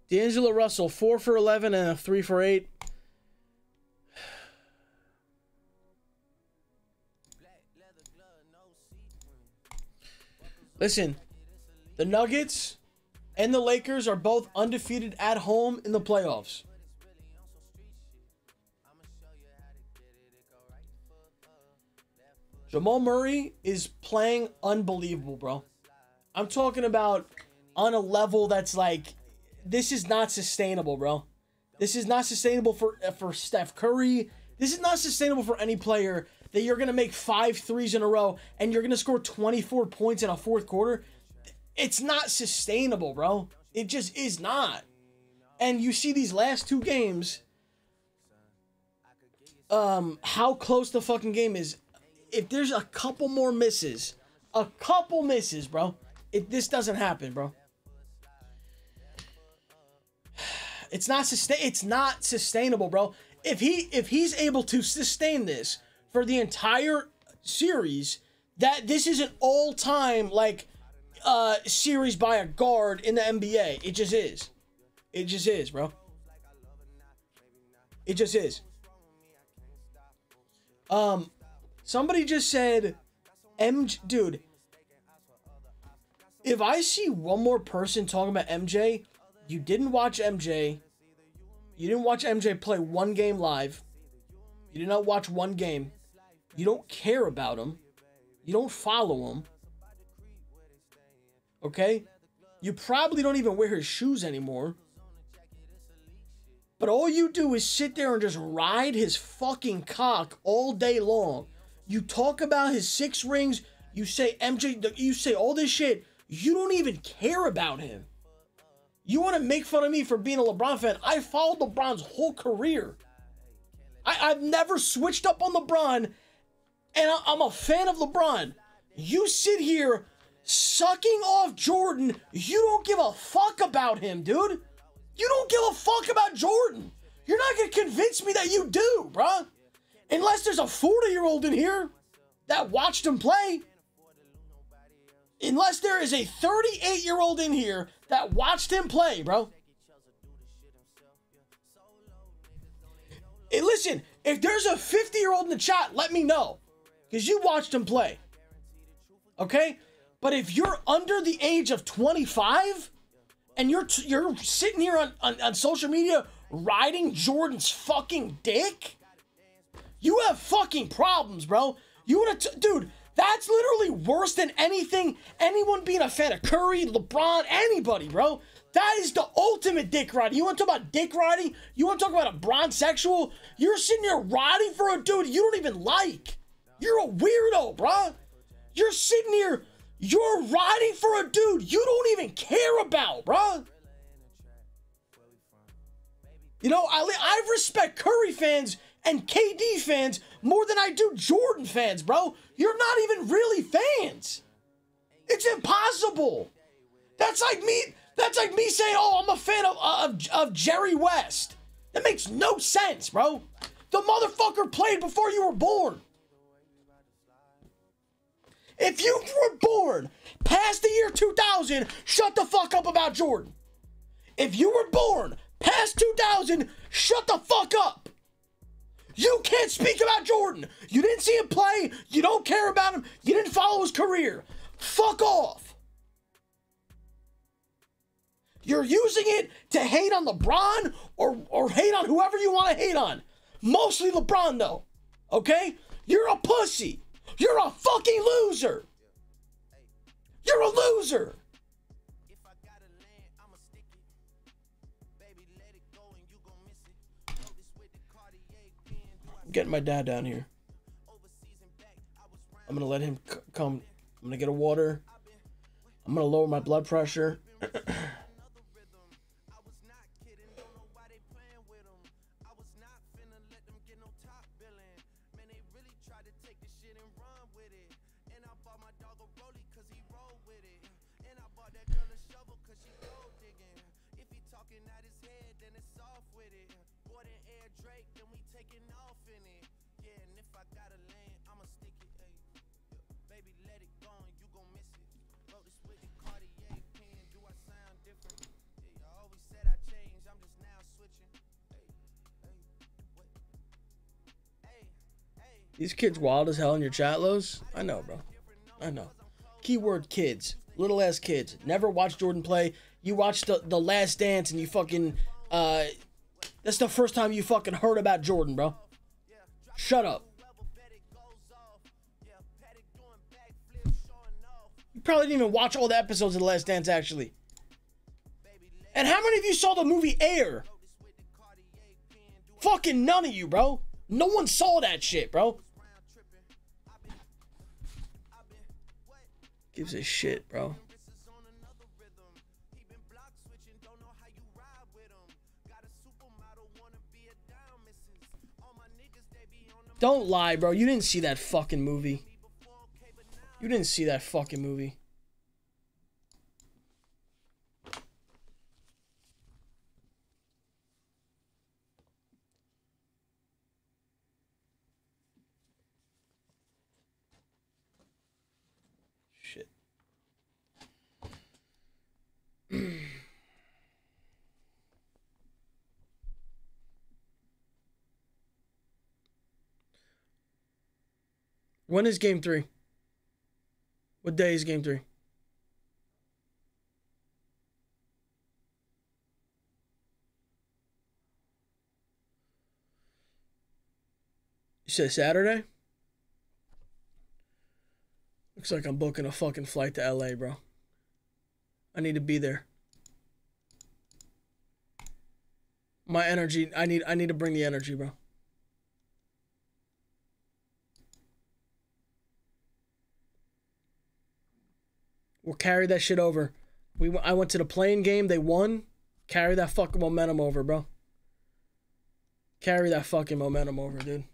D'Angelo Russell, 4 for 11 and a 3 for 8. Listen, the Nuggets and the Lakers are both undefeated at home in the playoffs. Jamal Murray is playing unbelievable, bro. I'm talking about on a level that's like, this is not sustainable, bro. This is not sustainable for Steph Curry. This is not sustainable for any player that you're going to make 5 threes in a row and you're going to score 24 points in a fourth quarter. It's not sustainable, bro. It just is not. And you see these last 2 games, how close the fucking game is. If there's a couple more misses, bro, this doesn't happen, bro. It's not sustainable, bro. If he's able to sustain this for the entire series, that this is an all-time like series by a guard in the NBA. It just is. It just is, bro. It just is. Somebody just said, dude, if I see one more person talking about MJ, you didn't watch MJ. You didn't watch MJ play one game live. You did not watch one game. You don't care about him. You don't follow him. Okay? You probably don't even wear his shoes anymore. But all you do is sit there and just ride his fucking cock all day long. You talk about his 6 rings. You say MJ, you say all this shit. You don't even care about him. You want to make fun of me for being a LeBron fan. I followed LeBron's whole career. I've never switched up on LeBron, and I'm a fan of LeBron. You sit here sucking off Jordan. You don't give a fuck about him, dude. You don't give a fuck about Jordan. You're not going to convince me that you do, bruh. Unless there's a 40-year-old in here that watched him play. Unless there is a 38-year-old in here that watched him play, bro. Hey, listen, if there's a 50-year-old in the chat, let me know. Because you watched him play. Okay? But if you're under the age of 25 and you're sitting here on social media riding Jordan's fucking dick, you have fucking problems, bro. You want to, dude, that's literally worse than anyone being a fan of Curry, LeBron, anybody, bro. That is the ultimate dick riding. You want to talk about dick riding? You want to talk about a bronzexual? You're sitting here riding for a dude you don't even like. You're a weirdo, bro. You're sitting here, you're riding for a dude you don't even care about, bro. You know, I respect Curry fans and KD fans more than I do Jordan fans, bro. You're not even really fans. It's impossible. That's like me saying, oh, I'm a fan of Jerry West. That makes no sense, bro. The motherfucker played before you were born. If you were born past the year 2000, shut the fuck up about Jordan. If you were born past 2000, shut the fuck up. You can't speak about Jordan. You didn't see him play. You don't care about him. You didn't follow his career. Fuck off. You're using it to hate on LeBron or hate on whoever you want to hate on. Mostly LeBron, though. Okay? You're a pussy. You're a fucking loser. You're a loser. I'm getting my dad down here. I'm going to let him come. I'm going to get a water. I'm going to lower my blood pressure. These kids wild as hell in your chat, Lows. I know, bro. I know. Keyword kids. Little ass kids. Never watched Jordan play. You watched the Last Dance and you fucking, that's the first time you fucking heard about Jordan, bro. Shut up. You probably didn't even watch all the episodes of The Last Dance, actually. And how many of you saw the movie Air? Fucking none of you, bro. No one saw that shit, bro. Gives a shit, bro. Don't lie, bro. You didn't see that fucking movie. You didn't see that fucking movie. Shit. When is game 3? What day is game 3? You said Saturday? Looks like I'm booking a fucking flight to LA, bro. I need to be there. My energy, I need to bring the energy, bro. We'll carry that shit over. I went to the playing game. They won. Carry that fucking momentum over, bro. Carry that fucking momentum over, dude.